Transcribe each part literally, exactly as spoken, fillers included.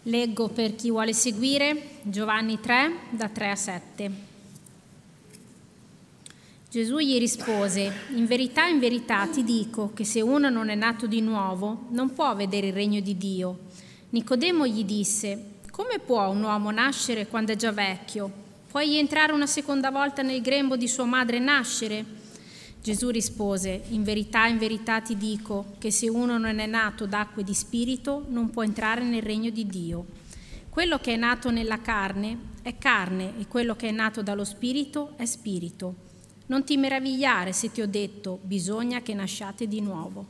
Leggo per chi vuole seguire Giovanni tre, da tre a sette. Gesù gli rispose: in verità, in verità ti dico che se uno non è nato di nuovo non può vedere il regno di Dio. Nicodemo gli disse: come può un uomo nascere quando è già vecchio? Può egli entrare una seconda volta nel grembo di sua madre e nascere? Gesù rispose: in verità, in verità ti dico che se uno non è nato d'acqua e di spirito non può entrare nel regno di Dio. Quello che è nato nella carne è carne e quello che è nato dallo spirito è spirito. Non ti meravigliare se ti ho detto: bisogna che nasciate di nuovo.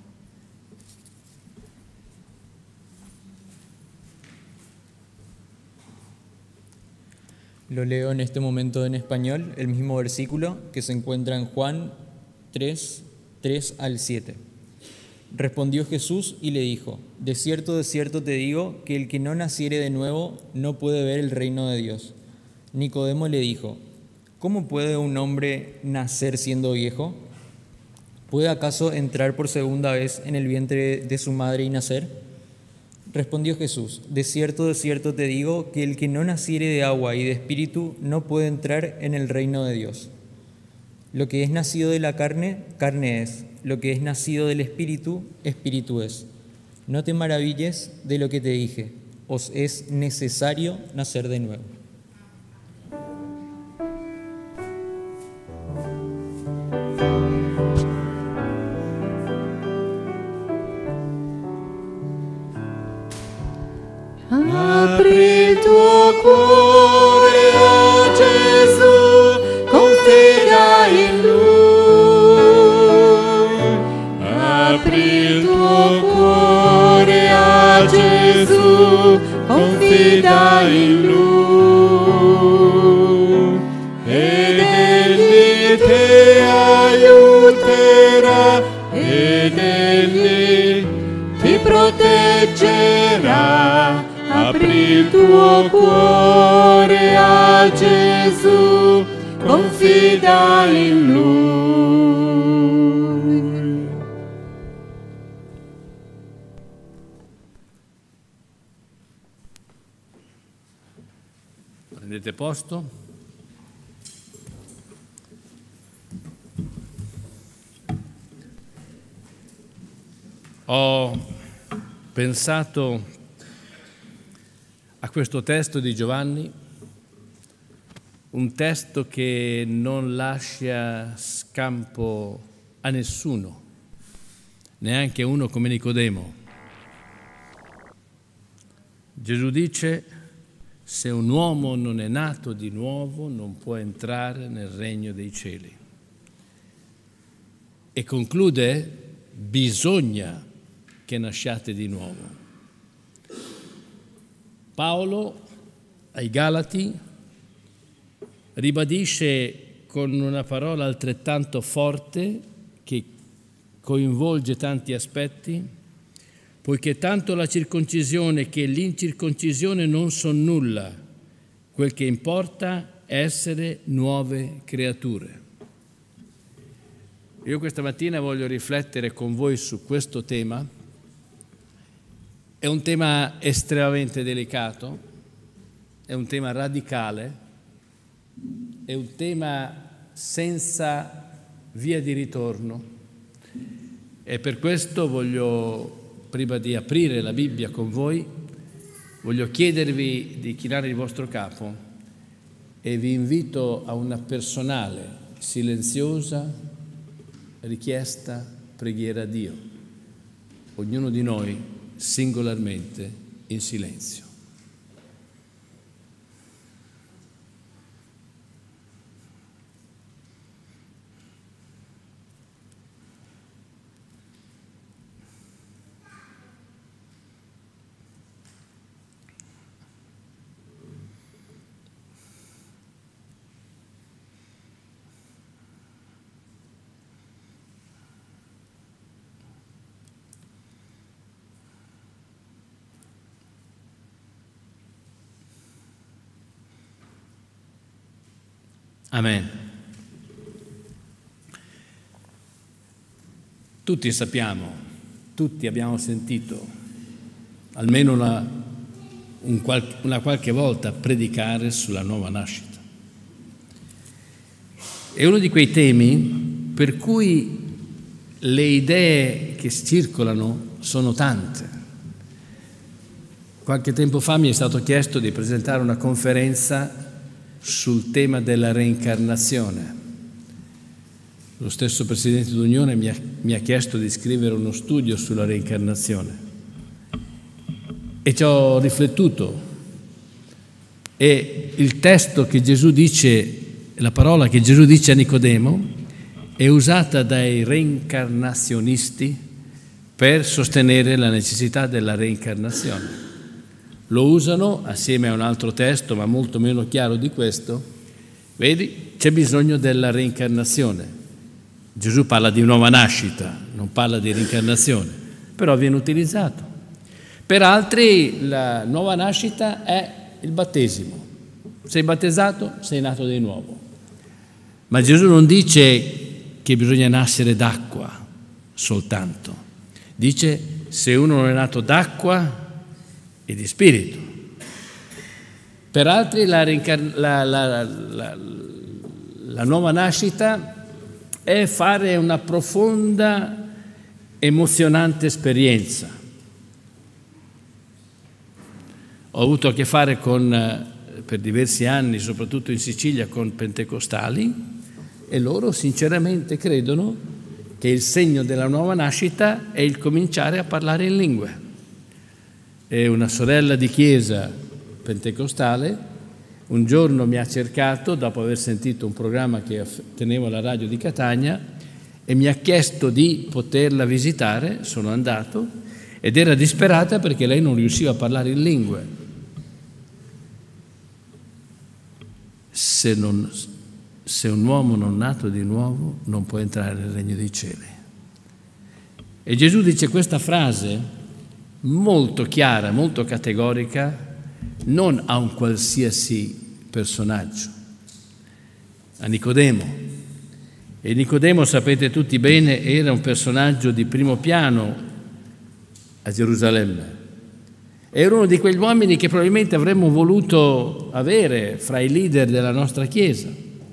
Lo leo en este momento en español, el mismo versículo que se encuentra en Juan tres, tres al siete. Respondió Jesús y le dijo: de cierto, de cierto te digo que el que no naciere de nuevo no puede ver el reino de Dios. Nicodemo le dijo: ¿cómo puede un hombre nacer siendo viejo? ¿Puede acaso entrar por segunda vez en el vientre de su madre y nacer? Respondió Jesús: de cierto, de cierto te digo que el que no naciere de agua y de espíritu no puede entrar en el reino de Dios. Lo que es nacido de la carne, carne es; lo que es nacido del espíritu, espíritu es. No te maravilles de lo que te dije: os es necesario nacer de nuevo. Apri il tuo cuore a Gesù, confida in Lui. Apri il tuo cuore a Gesù, confida in Lui. Ed Egli ti aiuterà, ed Egli ti proteggerà. Apri il tuo cuore a Gesù, confida in Lui. Prendete posto. Ho pensato a questo testo di Giovanni, un testo che non lascia scampo a nessuno, neanche uno come Nicodemo. Gesù dice: se un uomo non è nato di nuovo non può entrare nel regno dei cieli. E conclude: bisogna che nasciate di nuovo. Paolo ai Galati ribadisce con una parola altrettanto forte che coinvolge tanti aspetti: poiché tanto la circoncisione che l'incirconcisione non son nulla, quel che importa è essere nuove creature. Io questa mattina voglio riflettere con voi su questo tema. È un tema estremamente delicato, è un tema radicale, è un tema senza via di ritorno, e per questo voglio, prima di aprire la Bibbia con voi, voglio chiedervi di chinare il vostro capo e vi invito a una personale, silenziosa richiesta, preghiera a Dio, ognuno di noi singolarmente in silenzio. Amen. Tutti sappiamo, tutti abbiamo sentito almeno una, un qual- una qualche volta predicare sulla nuova nascita. È uno di quei temi per cui le idee che circolano sono tante. Qualche tempo fa mi è stato chiesto di presentare una conferenza sul tema della reincarnazione. Lo stesso Presidente d'Unione mi ha, mi ha chiesto di scrivere uno studio sulla reincarnazione e ci ho riflettuto, e il testo che Gesù dice, la parola che Gesù dice a Nicodemo è usata dai reincarnazionisti per sostenere la necessità della reincarnazione. Lo usano assieme a un altro testo, ma molto meno chiaro di questo. Vedi, c'è bisogno della reincarnazione. Gesù parla di nuova nascita, non parla di reincarnazione, però viene utilizzato. Per altri la nuova nascita è il battesimo. Sei battezzato, sei nato di nuovo. Ma Gesù non dice che bisogna nascere d'acqua soltanto. Dice, se uno non è nato d'acqua e di spirito. Per altri la, la, la, la, la nuova nascita è fare una profonda, emozionante esperienza. Ho avuto a che fare con, per diversi anni, soprattutto in Sicilia, con pentecostali, e loro sinceramente credono che il segno della nuova nascita è il cominciare a parlare in lingue. E una sorella di chiesa pentecostale un giorno mi ha cercato, dopo aver sentito un programma che tenevo alla radio di Catania, e mi ha chiesto di poterla visitare. Sono andato ed era disperata perché lei non riusciva a parlare in lingue. Se, non, se un uomo non nato di nuovo non può entrare nel regno dei cieli. E Gesù dice questa frase molto chiara, molto categorica, non a un qualsiasi personaggio, a Nicodemo. E Nicodemo, sapete tutti bene, era un personaggio di primo piano a Gerusalemme. Era uno di quegli uomini che probabilmente avremmo voluto avere fra i leader della nostra Chiesa.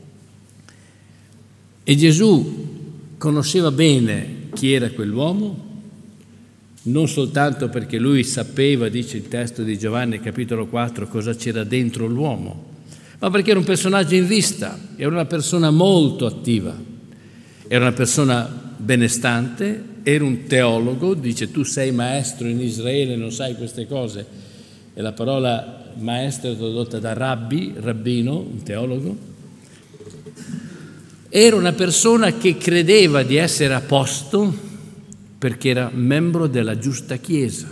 E Gesù conosceva bene chi era quell'uomo, non soltanto perché lui sapeva, dice il testo di Giovanni capitolo quattro, cosa c'era dentro l'uomo, ma perché era un personaggio in vista, era una persona molto attiva, era una persona benestante, era un teologo. Dice, tu sei maestro in Israele, non sai queste cose, e la parola maestro è tradotta da rabbi, rabbino, un teologo. Era una persona che credeva di essere a posto perché era membro della giusta Chiesa.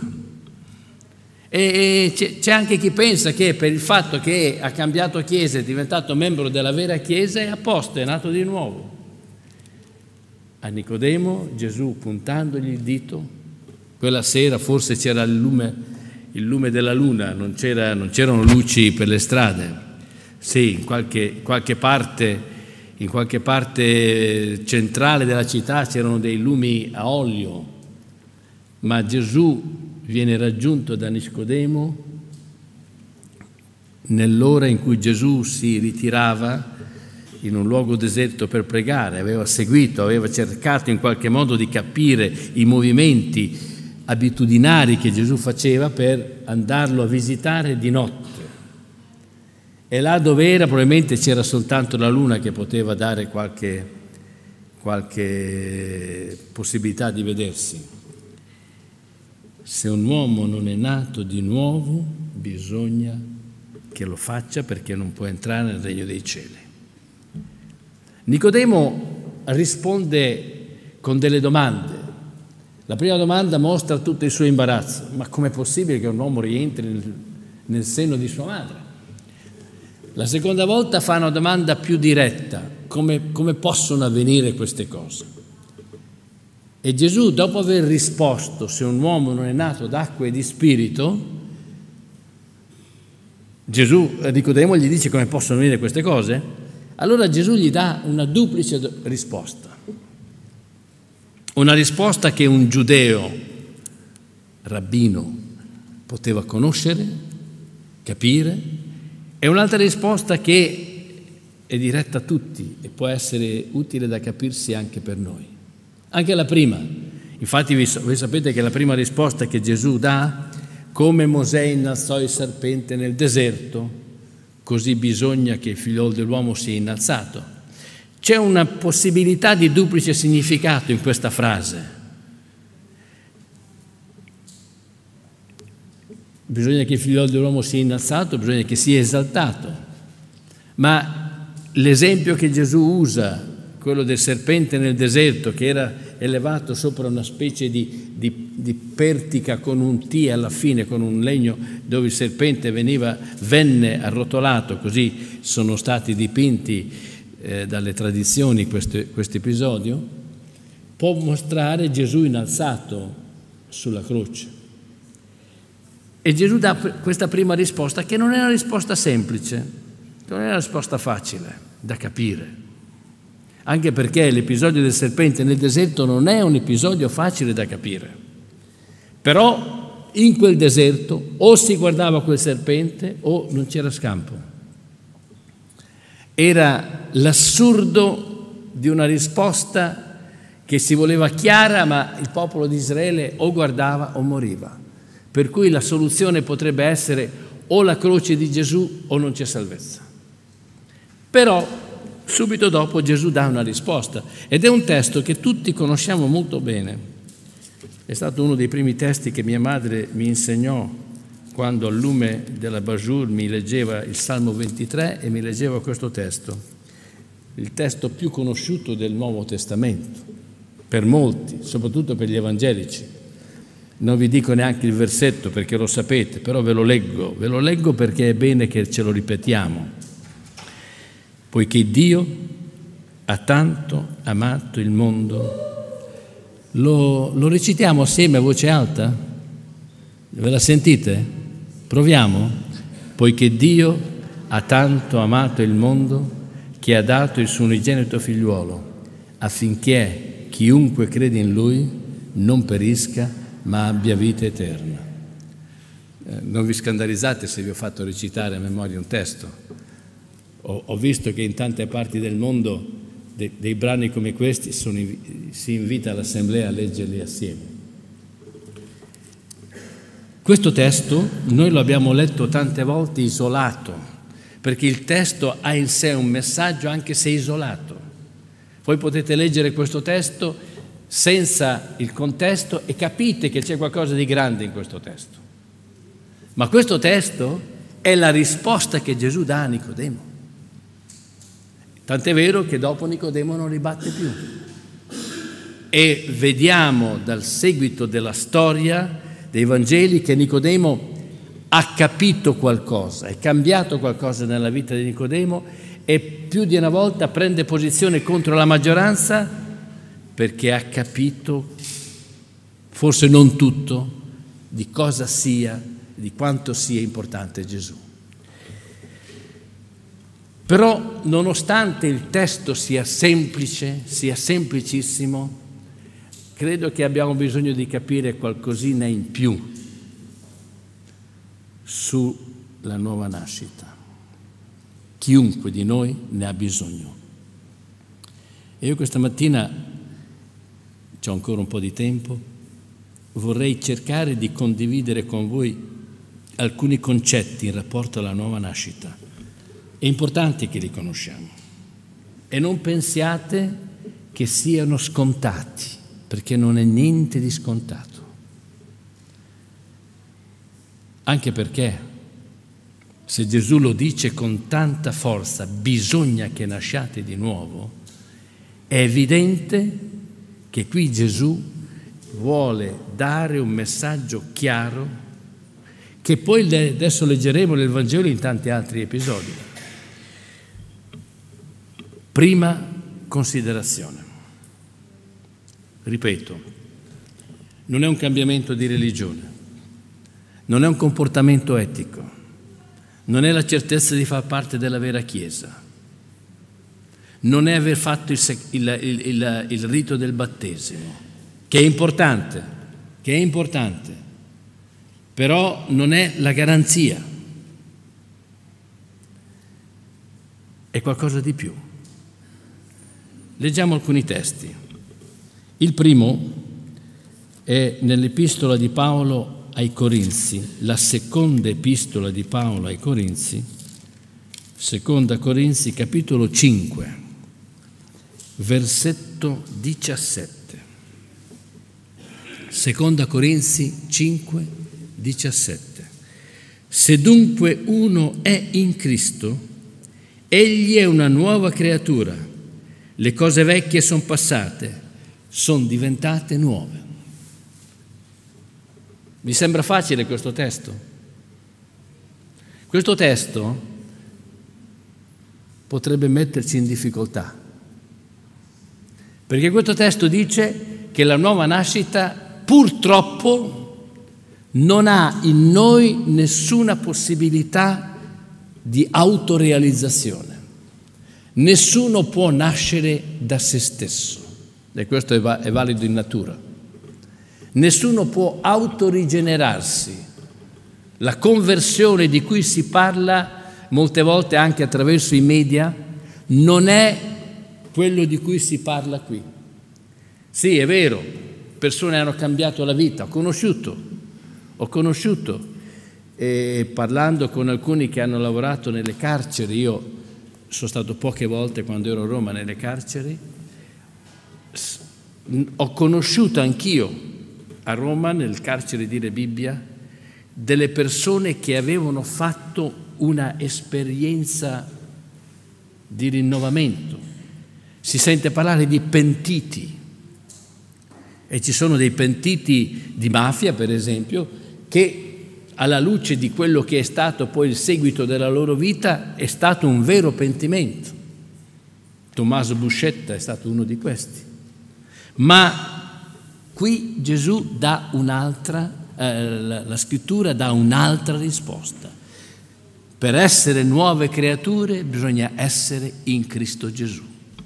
E c'è anche chi pensa che per il fatto che ha cambiato Chiesa, è diventato membro della vera Chiesa, è a posto, è nato di nuovo. A Nicodemo Gesù, puntandogli il dito, quella sera forse c'era il lume, il lume della luna, non, c'era, non c'erano luci per le strade. Sì, in qualche, qualche parte... In qualche parte centrale della città c'erano dei lumi a olio, ma Gesù viene raggiunto da Nicodemo nell'ora in cui Gesù si ritirava in un luogo deserto per pregare. Aveva seguito, aveva cercato in qualche modo di capire i movimenti abitudinari che Gesù faceva per andarlo a visitare di notte. E là dove era probabilmente c'era soltanto la luna che poteva dare qualche, qualche possibilità di vedersi. Se un uomo non è nato di nuovo, bisogna che lo faccia, perché non può entrare nel regno dei cieli. Nicodemo risponde con delle domande. La prima domanda mostra tutto il suo imbarazzo. Ma com'è possibile che un uomo rientri nel, nel seno di sua madre? La seconda volta fa una domanda più diretta: come, come possono avvenire queste cose? E Gesù, dopo aver risposto se un uomo non è nato d'acqua e di spirito, Gesù, Nicodemo gli dice come possono avvenire queste cose? Allora Gesù gli dà una duplice risposta. Una risposta che un giudeo rabbino poteva conoscere capire, e un'altra risposta che è diretta a tutti e può essere utile da capirsi anche per noi. Anche la prima, infatti voi sapete che la prima risposta che Gesù dà, come Mosè innalzò il serpente nel deserto, così bisogna che il figliolo dell'uomo sia innalzato. C'è una possibilità di duplice significato in questa frase. Bisogna che il figliolo dell'uomo sia innalzato, bisogna che sia esaltato. Ma l'esempio che Gesù usa, quello del serpente nel deserto, che era elevato sopra una specie di, di, di pertica con un T alla fine, con un legno dove il serpente veniva, venne arrotolato, così sono stati dipinti eh, dalle tradizioni questo episodio, può mostrare Gesù innalzato sulla croce. E Gesù dà questa prima risposta, che non è una risposta semplice, non è una risposta facile da capire. Anche perché l'episodio del serpente nel deserto non è un episodio facile da capire. Però in quel deserto o si guardava quel serpente o non c'era scampo. Era l'assurdo di una risposta che si voleva chiara, ma il popolo di Israele o guardava o moriva. Per cui la soluzione potrebbe essere o la croce di Gesù o non c'è salvezza. Però subito dopo Gesù dà una risposta, ed è un testo che tutti conosciamo molto bene. È stato uno dei primi testi che mia madre mi insegnò quando al lume della Bajur mi leggeva il Salmo ventitré e mi leggeva questo testo, il testo più conosciuto del Nuovo Testamento, per molti, soprattutto per gli evangelici. Non vi dico neanche il versetto perché lo sapete, però ve lo leggo, ve lo leggo perché è bene che ce lo ripetiamo. Poiché Dio ha tanto amato il mondo. Lo, lo recitiamo assieme a voce alta? Ve la sentite? Proviamo? Poiché Dio ha tanto amato il mondo che ha dato il suo unigenito figliuolo, affinché chiunque crede in Lui non perisca, ma abbia vita eterna. Eh, non vi scandalizzate se vi ho fatto recitare a memoria un testo. Ho, ho visto che in tante parti del mondo de, dei brani come questi sono, si invita l'assemblea a leggerli assieme. Questo testo noi lo abbiamo letto tante volte isolato, perché il testo ha in sé un messaggio anche se isolato. Voi potete leggere questo testo senza il contesto e capite che c'è qualcosa di grande in questo testo. Ma questo testo è la risposta che Gesù dà a Nicodemo. Tant'è vero che dopo Nicodemo non ribatte più. E vediamo dal seguito della storia dei Vangeli che Nicodemo ha capito qualcosa, è cambiato qualcosa nella vita di Nicodemo e più di una volta prende posizione contro la maggioranza perché ha capito, forse non tutto, di cosa sia, di quanto sia importante Gesù. Però, nonostante il testo sia semplice, sia semplicissimo, credo che abbiamo bisogno di capire qualcosina in più sulla nuova nascita. Chiunque di noi ne ha bisogno. E io questa mattina, c'ho ancora un po' di tempo, vorrei cercare di condividere con voi alcuni concetti in rapporto alla nuova nascita. È importante che li conosciamo e non pensiate che siano scontati, perché non è niente di scontato. Anche perché se Gesù lo dice con tanta forza, bisogna che nasciate di nuovo, è evidente che qui Gesù vuole dare un messaggio chiaro che poi adesso leggeremo nel Vangelo in tanti altri episodi. Prima considerazione. Ripeto, non è un cambiamento di religione, non è un comportamento etico, non è la certezza di far parte della vera Chiesa, non è aver fatto il, il, il, il, il rito del battesimo, che è importante, che è importante, però non è la garanzia. è qualcosa di più. Leggiamo alcuni testi. Il primo è nell'epistola di Paolo ai Corinzi, la seconda epistola di Paolo ai Corinzi, seconda Corinzi, capitolo cinque, versetto diciassette. Seconda Corinzi cinque, diciassette. Se dunque uno è in Cristo, egli è una nuova creatura. Le cose vecchie sono passate, sono diventate nuove. Vi sembra facile questo testo? Questo testo potrebbe metterci in difficoltà, perché questo testo dice che la nuova nascita purtroppo non ha in noi nessuna possibilità di autorealizzazione. Nessuno può nascere da se stesso, e questo è, va- è valido in natura. Nessuno può autorigenerarsi. La conversione di cui si parla molte volte anche attraverso i media non è quello di cui si parla qui. Sì, è vero, persone hanno cambiato la vita, ho conosciuto, ho conosciuto, e parlando con alcuni che hanno lavorato nelle carceri, io sono stato poche volte quando ero a Roma nelle carceri, ho conosciuto anch'io a Roma, nel carcere di Rebibbia, delle persone che avevano fatto una esperienza di rinnovamento. Si sente parlare di pentiti, e ci sono dei pentiti di mafia, per esempio, che alla luce di quello che è stato poi il seguito della loro vita è stato un vero pentimento. Tommaso Buscetta è stato uno di questi. Ma qui Gesù dà un'altra, eh, la, la scrittura dà un'altra risposta. Per essere nuove creature bisogna essere in Cristo Gesù.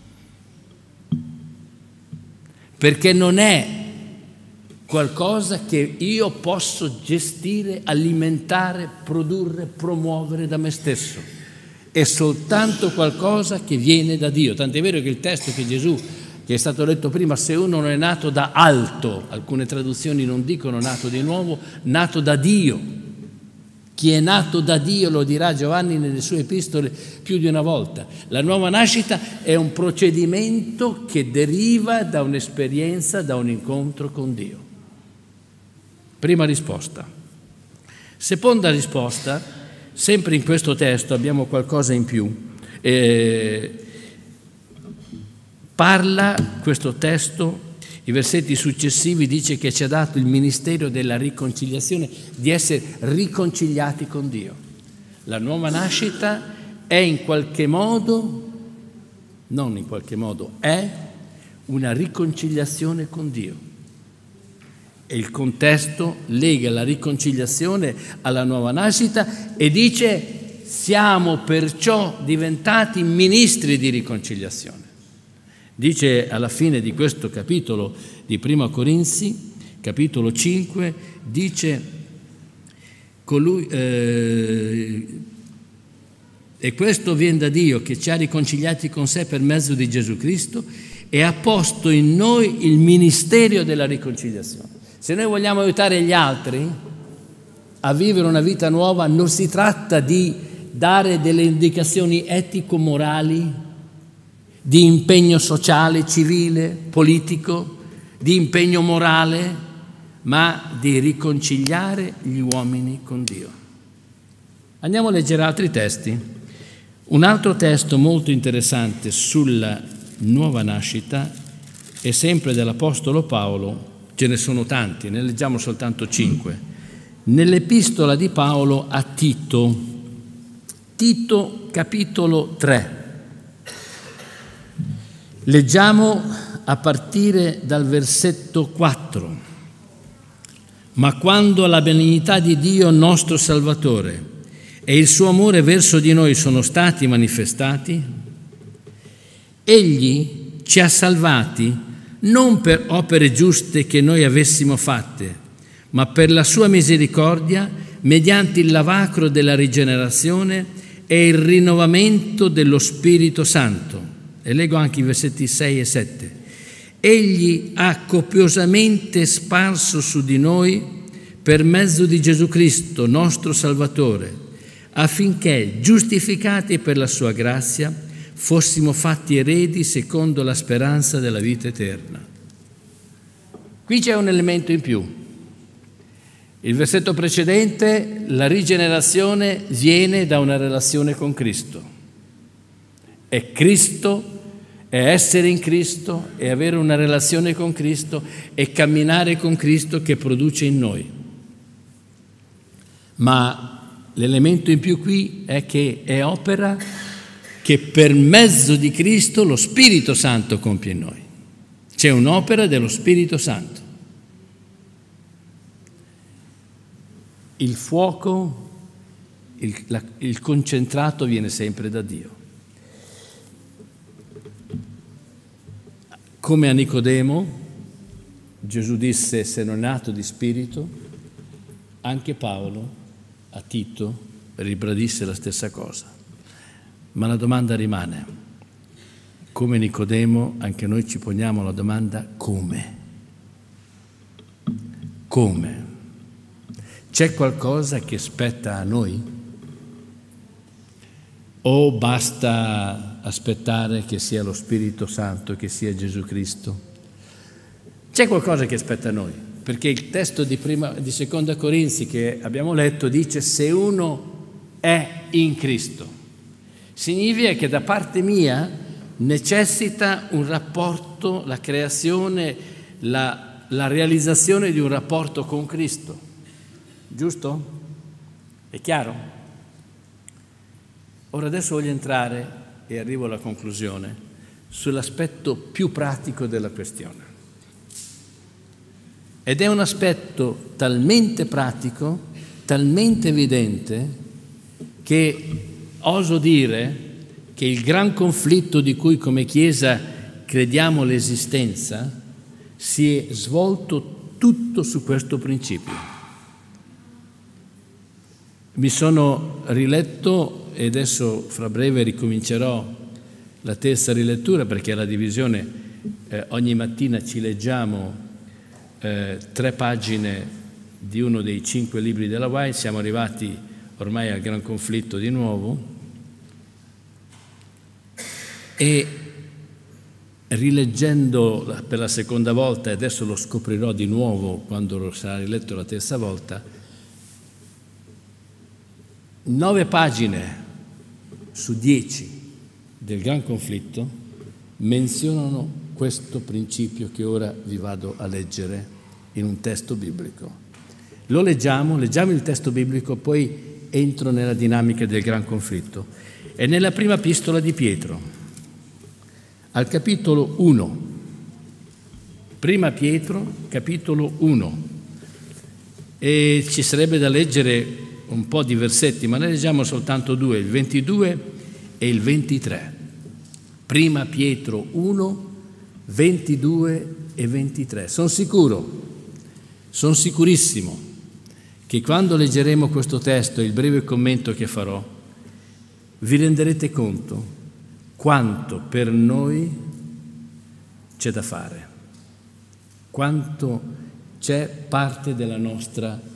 Perché non è qualcosa che io posso gestire, alimentare, produrre, promuovere da me stesso. È soltanto qualcosa che viene da Dio. Tant'è vero che il testo che Gesù, che è stato letto prima, se uno non è nato da alto, alcune traduzioni non dicono nato di nuovo, nato da Dio. Chi è nato da Dio, lo dirà Giovanni nelle sue epistole più di una volta. La nuova nascita è un procedimento che deriva da un'esperienza, da un incontro con Dio. Prima risposta. Seconda risposta, sempre in questo testo abbiamo qualcosa in più. Eh, parla questo testo, i versetti successivi, dice che ci ha dato il ministero della riconciliazione, di essere riconciliati con Dio. La nuova nascita è in qualche modo, non in qualche modo, è una riconciliazione con Dio. E il contesto lega la riconciliazione alla nuova nascita e dice: siamo perciò diventati ministri di riconciliazione. Dice alla fine di questo capitolo di Prima Corinzi, capitolo cinque, dice colui, eh, e questo viene da Dio che ci ha riconciliati con sé per mezzo di Gesù Cristo e ha posto in noi il ministero della riconciliazione. Se noi vogliamo aiutare gli altri a vivere una vita nuova, non si tratta di dare delle indicazioni etico-morali, di impegno sociale, civile, politico, di impegno morale, ma di riconciliare gli uomini con Dio. Andiamo a leggere altri testi. Un altro testo molto interessante sulla nuova nascita è sempre dell'Apostolo Paolo. Ce ne sono tanti, ne leggiamo soltanto cinque. Nell'epistola di Paolo a Tito, Tito capitolo tre. Leggiamo a partire dal versetto quattro. Ma quando la benignità di Dio nostro Salvatore e il suo amore verso di noi sono stati manifestati, Egli ci ha salvati non per opere giuste che noi avessimo fatte, ma per la sua misericordia, mediante il lavacro della rigenerazione è il rinnovamento dello Spirito Santo. E leggo anche i versetti sei e sette. Egli ha copiosamente sparso su di noi per mezzo di Gesù Cristo, nostro Salvatore, affinché, giustificati per la sua grazia, fossimo fatti eredi secondo la speranza della vita eterna. Qui c'è un elemento in più. Il versetto precedente, la rigenerazione viene da una relazione con Cristo. È Cristo, è essere in Cristo, è avere una relazione con Cristo, è camminare con Cristo che produce in noi. Ma l'elemento in più qui è che è opera che per mezzo di Cristo lo Spirito Santo compie in noi. C'è un'opera dello Spirito Santo. Il fuoco, il, la, il concentrato viene sempre da Dio. Come a Nicodemo, Gesù disse: se non è nato di spirito, anche Paolo a Tito ribadisse la stessa cosa. Ma la domanda rimane: come Nicodemo, anche noi ci poniamo la domanda come? Come? C'è qualcosa che spetta a noi? O basta aspettare che sia lo Spirito Santo, che sia Gesù Cristo? C'è qualcosa che spetta a noi, perché il testo di, prima, di Seconda Corinzi che abbiamo letto dice: se uno è in Cristo, significa che da parte mia necessita un rapporto, la creazione, la, la realizzazione di un rapporto con Cristo. Giusto? È chiaro? Ora adesso voglio entrare, e arrivo alla conclusione, sull'aspetto più pratico della questione. Ed è un aspetto talmente pratico, talmente evidente, che oso dire che il gran conflitto di cui come Chiesa crediamo l'esistenza si è svolto tutto su questo principio. Mi sono riletto e adesso fra breve ricomincerò la terza rilettura, perché la divisione eh, ogni mattina ci leggiamo eh, tre pagine di uno dei cinque libri della White. Siamo arrivati ormai al gran conflitto di nuovo e rileggendo per la seconda volta, e adesso lo scoprirò di nuovo quando lo sarà riletto la terza volta, nove pagine su dieci del gran conflitto menzionano questo principio che ora vi vado a leggere in un testo biblico. Lo leggiamo, leggiamo il testo biblico, poi entro nella dinamica del gran conflitto. È nella prima epistola di Pietro, al capitolo uno. Prima Pietro, capitolo uno. E ci sarebbe da leggere un po' di versetti, ma ne leggiamo soltanto due, il ventidue e il ventitré. Prima Pietro uno, ventidue e ventitré. Sono sicuro, sono sicurissimo che quando leggeremo questo testo e il breve commento che farò, vi renderete conto quanto per noi c'è da fare, quanto c'è parte della nostra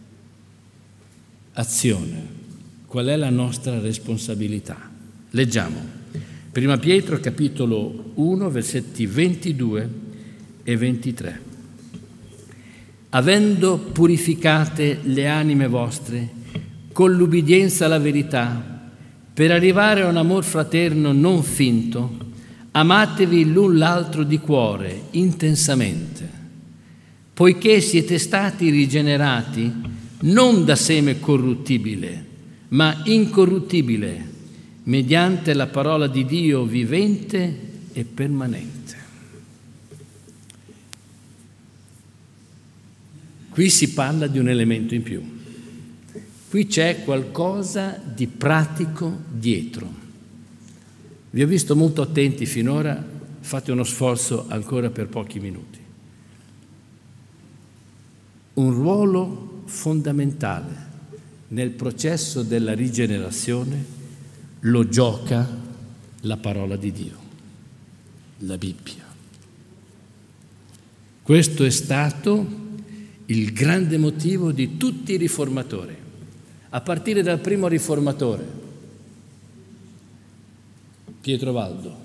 azione, qual è la nostra responsabilità. Leggiamo. Prima Pietro, capitolo uno, versetti ventidue e ventitré. Avendo purificate le anime vostre con l'ubbidienza alla verità, per arrivare a un amor fraterno non finto, amatevi l'un l'altro di cuore, intensamente, poiché siete stati rigenerati non da seme corruttibile, ma incorruttibile, mediante la parola di Dio vivente e permanente. Qui si parla di un elemento in più. Qui c'è qualcosa di pratico dietro. Vi ho visto molto attenti finora, fate uno sforzo ancora per pochi minuti. Un ruolo fondamentale nel processo della rigenerazione lo gioca la parola di Dio, la Bibbia. Questo è stato il grande motivo di tutti i riformatori, a partire dal primo riformatore, Pietro Valdo,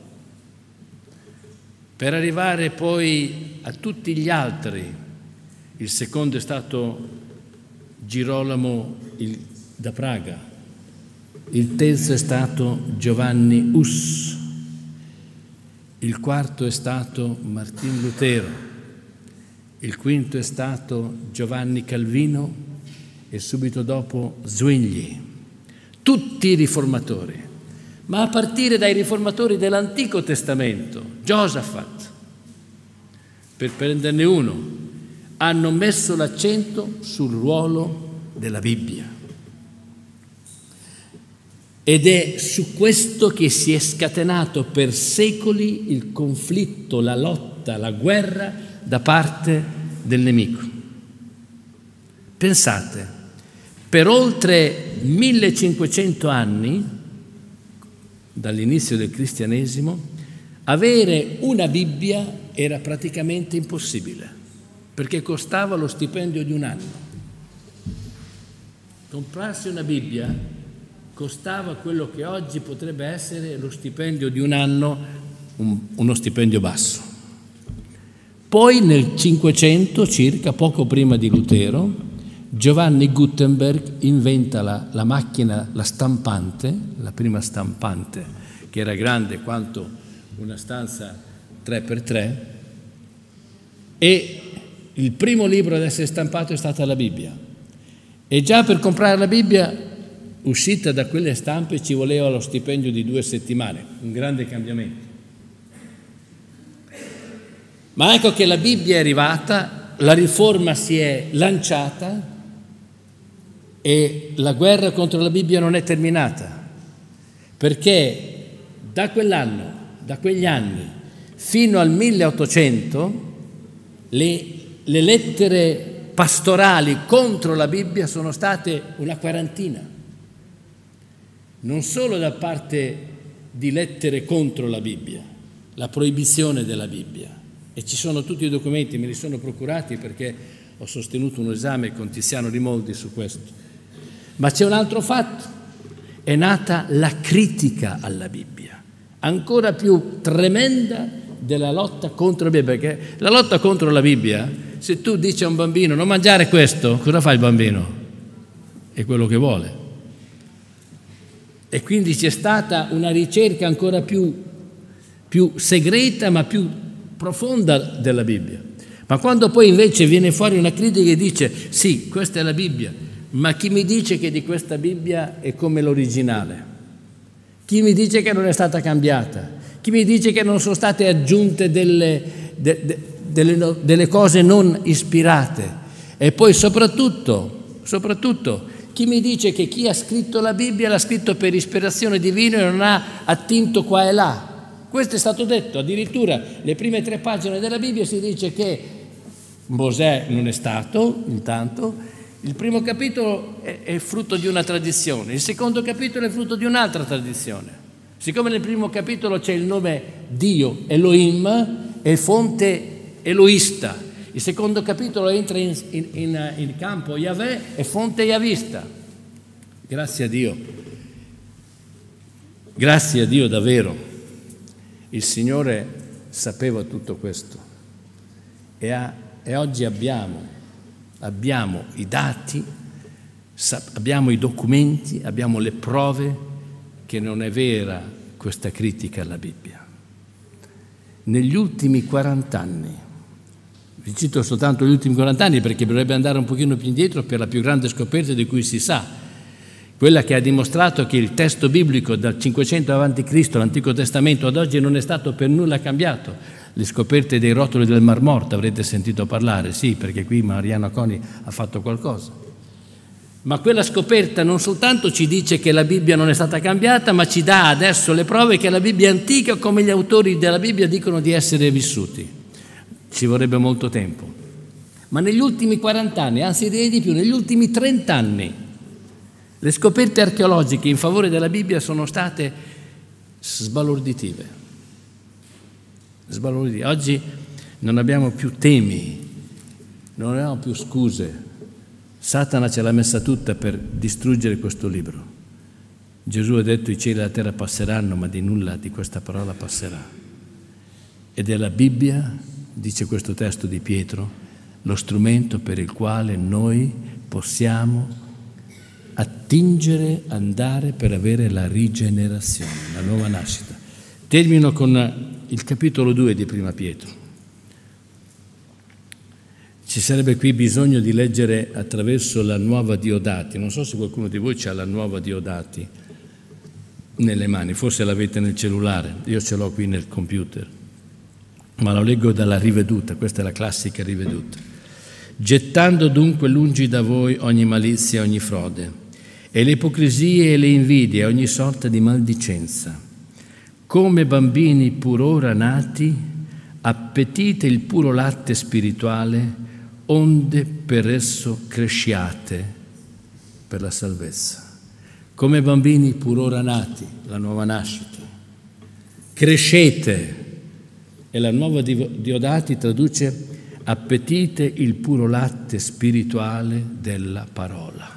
per arrivare poi a tutti gli altri. Il secondo è stato Girolamo il, da Praga, il terzo è stato Giovanni Hus, il quarto è stato Martin Lutero, il quinto è stato Giovanni Calvino e subito dopo Zwingli. Tutti i riformatori, ma a partire dai riformatori dell'Antico Testamento, Giosafat, per prenderne uno, hanno messo l'accento sul ruolo della Bibbia. Ed è su questo che si è scatenato per secoli il conflitto, la lotta, la guerra da parte del nemico. Pensate, per oltre millecinquecento anni, dall'inizio del cristianesimo, avere una Bibbia era praticamente impossibile, perché costava lo stipendio di un anno. Comprarsi una Bibbia costava quello che oggi potrebbe essere lo stipendio di un anno, un, uno stipendio basso. Poi nel Cinquecento, circa poco prima di Lutero, Giovanni Gutenberg inventa la, la macchina, la stampante, la prima stampante, che era grande quanto una stanza tre per tre, e il primo libro ad essere stampato è stata la Bibbia. E già per comprare la Bibbia, uscita da quelle stampe, ci voleva lo stipendio di due settimane, un grande cambiamento. Ma ecco che la Bibbia è arrivata, la riforma si è lanciata e la guerra contro la Bibbia non è terminata, perché da quell'anno, da quegli anni, fino al milleottocento, le, le lettere pastorali contro la Bibbia sono state una quarantina, non solo da parte di lettere contro la Bibbia, la proibizione della Bibbia, e ci sono tutti i documenti, me li sono procurati perché ho sostenuto un esame con Tiziano Rimoldi su questo. Ma c'è un altro fatto, è nata la critica alla Bibbia, ancora più tremenda della lotta contro la Bibbia, perché la lotta contro la Bibbia, se tu dici a un bambino non mangiare questo, cosa fa il bambino? È quello che vuole. E quindi c'è stata una ricerca ancora più, più segreta ma più profonda della Bibbia. Ma quando poi invece viene fuori una critica e dice sì, questa è la Bibbia, ma chi mi dice che di questa Bibbia è come l'originale? Chi mi dice che non è stata cambiata? Chi mi dice che non sono state aggiunte delle, de, de, delle, delle cose non ispirate? E poi soprattutto, soprattutto, chi mi dice che chi ha scritto la Bibbia l'ha scritto per ispirazione divina e non ha attinto qua e là? Questo è stato detto, addirittura le prime tre pagine della Bibbia si dice che Mosè non è stato, intanto, il primo capitolo è, è frutto di una tradizione, il secondo capitolo è frutto di un'altra tradizione. Siccome nel primo capitolo c'è il nome Dio, Elohim, è fonte eloista, il secondo capitolo entra in, in, in, in campo Yahweh, è fonte yavista. Grazie a Dio, grazie a Dio davvero. Il Signore sapeva tutto questo e, ha, e oggi abbiamo, abbiamo i dati, sa, abbiamo i documenti, abbiamo le prove che non è vera questa critica alla Bibbia. Negli ultimi quarant'anni, vi cito soltanto gli ultimi quarant'anni perché bisognerebbe andare un pochino più indietro per la più grande scoperta di cui si sa, quella che ha dimostrato che il testo biblico dal cinquecento avanti Cristo, l'Antico Testamento, ad oggi non è stato per nulla cambiato. Le scoperte dei rotoli del Mar Morto, avrete sentito parlare, sì, perché qui Mariano Coni ha fatto qualcosa. Ma quella scoperta non soltanto ci dice che la Bibbia non è stata cambiata, ma ci dà adesso le prove che la Bibbia è antica come gli autori della Bibbia dicono di essere vissuti. Ci vorrebbe molto tempo. Ma negli ultimi quaranta anni, anzi direi di più, negli ultimi trenta anni, Le scoperte archeologiche in favore della Bibbia sono state sbalorditive. sbalorditive. Oggi non abbiamo più temi, non abbiamo più scuse. Satana ce l'ha messa tutta per distruggere questo libro. Gesù ha detto: i cieli e la terra passeranno, ma di nulla di questa parola passerà. Ed è la Bibbia, dice questo testo di Pietro, lo strumento per il quale noi possiamo attingere, andare per avere la rigenerazione, la nuova nascita. Termino con il capitolo due di Prima Pietro. Ci sarebbe qui bisogno di leggere attraverso la Nuova Diodati. Non so se qualcuno di voi ha la Nuova Diodati nelle mani, forse l'avete nel cellulare, io ce l'ho qui nel computer, ma lo leggo dalla riveduta, questa è la classica riveduta. Gettando dunque lungi da voi ogni malizia e ogni frode, e le ipocrisie e le invidie e ogni sorta di maldicenza, come bambini pur ora nati, appetite il puro latte spirituale, onde per esso cresciate per la salvezza. Come bambini pur ora nati, la nuova nascita. Crescete, e la Nuova Diodati traduce appetite il puro latte spirituale della parola.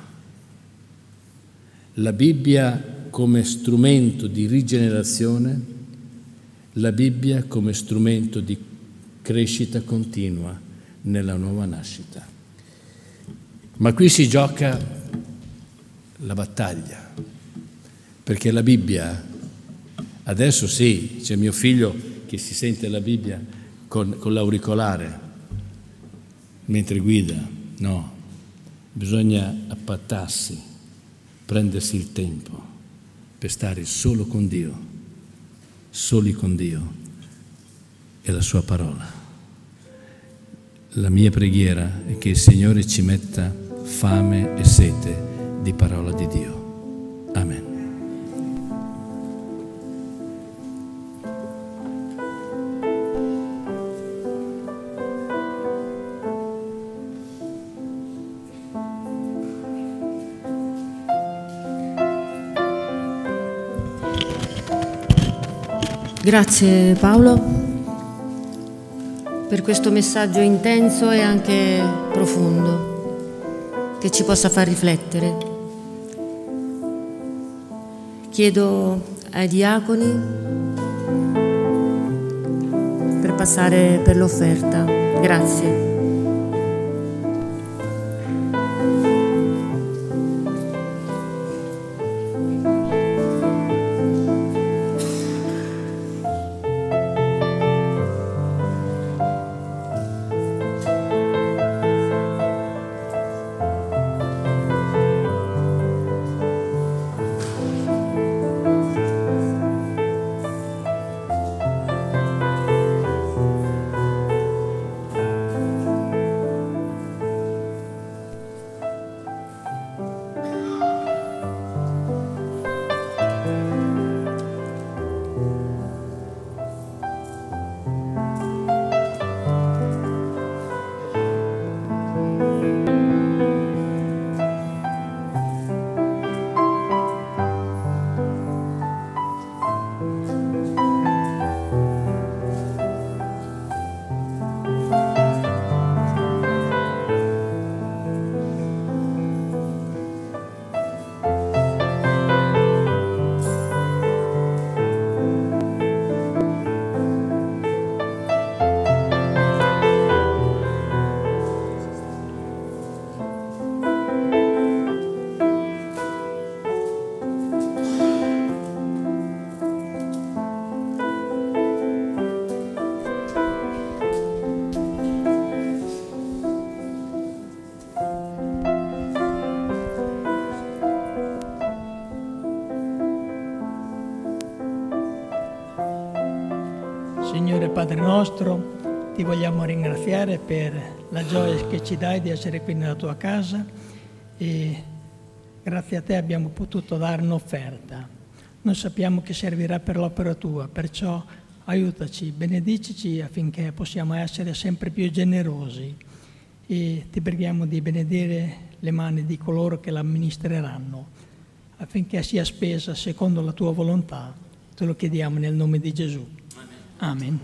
La Bibbia come strumento di rigenerazione, la Bibbia come strumento di crescita continua nella nuova nascita. Ma qui si gioca la battaglia, perché la Bibbia, adesso sì, c'è mio figlio che si sente la Bibbia con, con l'auricolare mentre guida, no, bisogna appattarsi, prendersi il tempo per stare solo con Dio, soli con Dio e la sua parola. La mia preghiera è che il Signore ci metta fame e sete di parola di Dio. Amen. Grazie Paolo per questo messaggio intenso e anche profondo che ci possa far riflettere. Chiedo ai diaconi per passare per l'offerta. Grazie. Signore Padre nostro, ti vogliamo ringraziare per la gioia che ci dai di essere qui nella tua casa e grazie a te abbiamo potuto dare un'offerta. Noi sappiamo che servirà per l'opera tua, perciò aiutaci, benedicici affinché possiamo essere sempre più generosi e ti preghiamo di benedire le mani di coloro che la amministreranno. affinché sia spesa secondo la tua volontà. Te lo chiediamo nel nome di Gesù. Amen.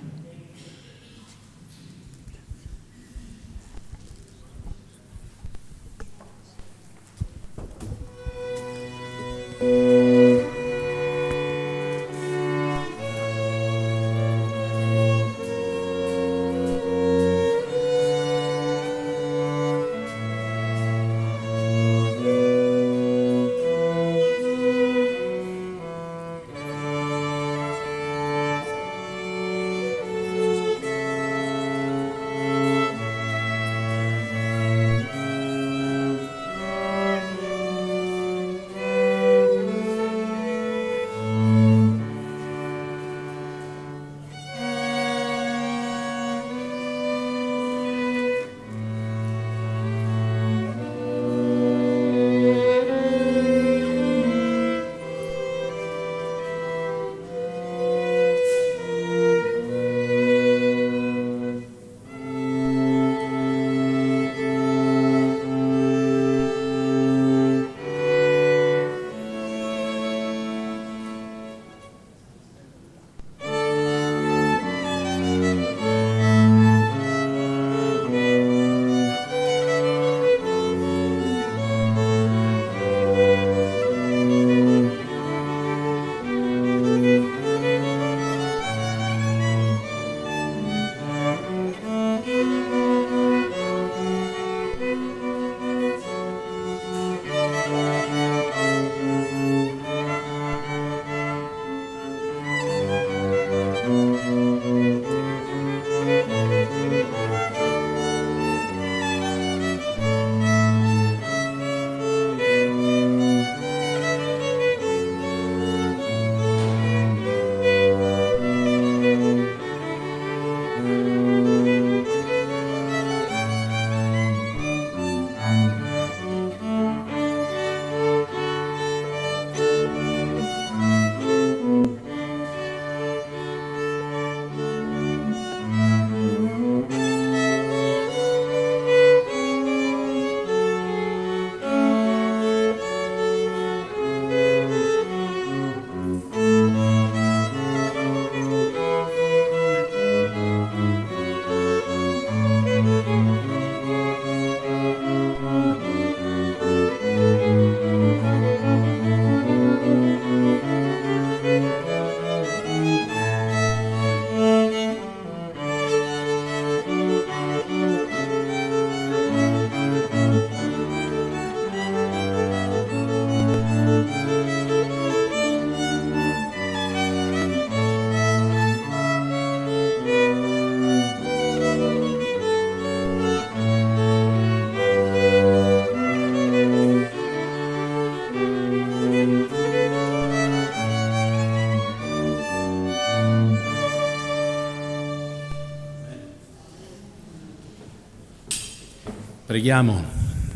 Preghiamo.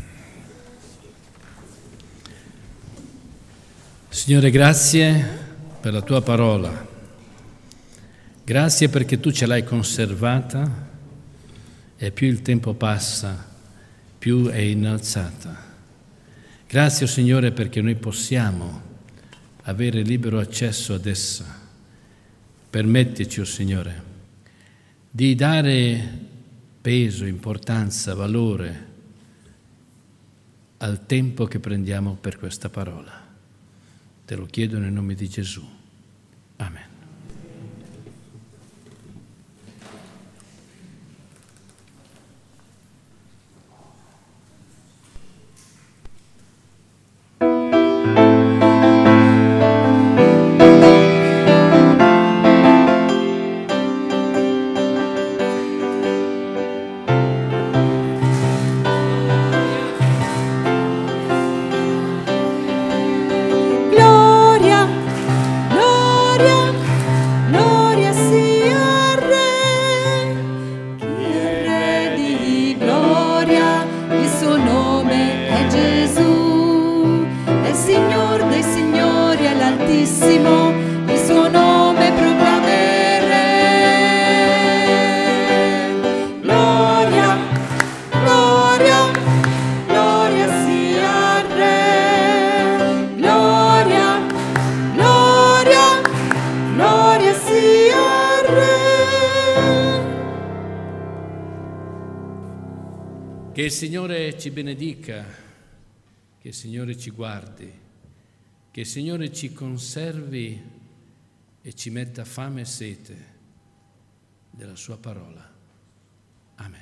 Signore, grazie per la tua parola. Grazie perché tu ce l'hai conservata e più il tempo passa, più è innalzata. Grazie, Signore, perché noi possiamo avere libero accesso ad essa. Permettici, oh Signore, di dare peso, importanza, valore al tempo che prendiamo per questa parola. Te lo chiedo nel nome di Gesù. Amen. Gloria Che il Signore ci benedica, che il Signore ci guardi, che il Signore ci conservi e ci metta fame e sete della sua parola. Amen.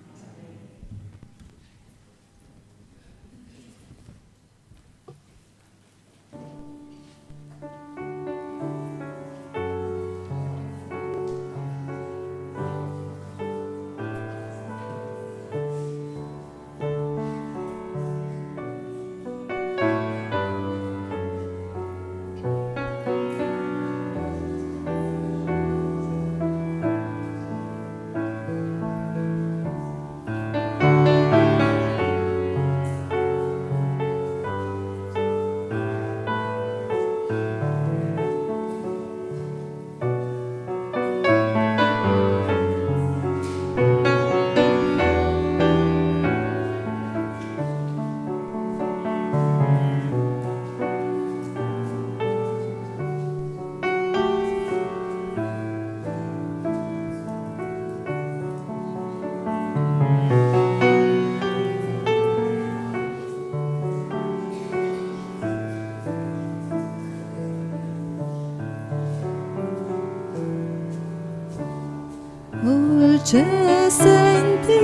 Dolce sentire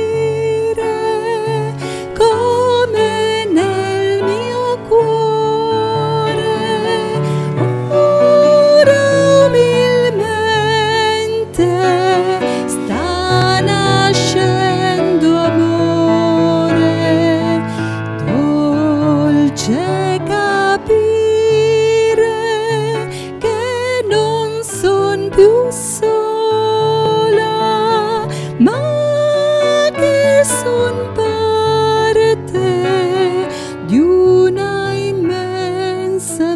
come nel mio cuore ora umilmente sta nascendo amore. Dolce capire che non son più sola, ma che son parte di una immensa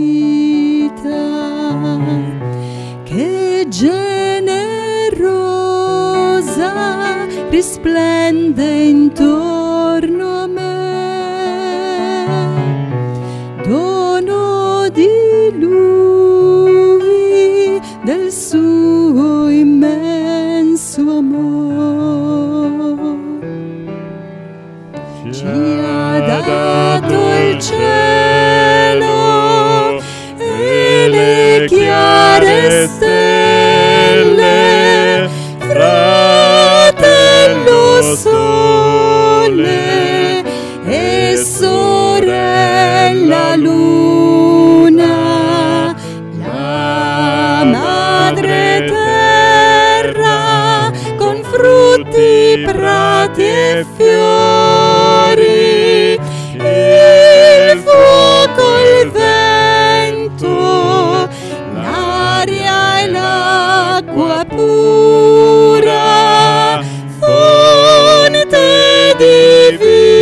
vita che generosa risplende intorno a me, dono di Lui, del suo immenso amor. Ci ha dato il cielo e le chiare stelle, fratello sole e sorella luna, la madre terra con frutti, prati e fiori, il fuoco, il vento, l'aria e l'acqua pura, fonte di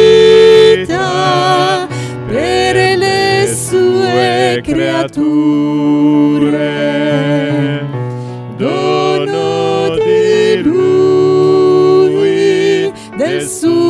vita per le sue creature, dono di Lui, del suo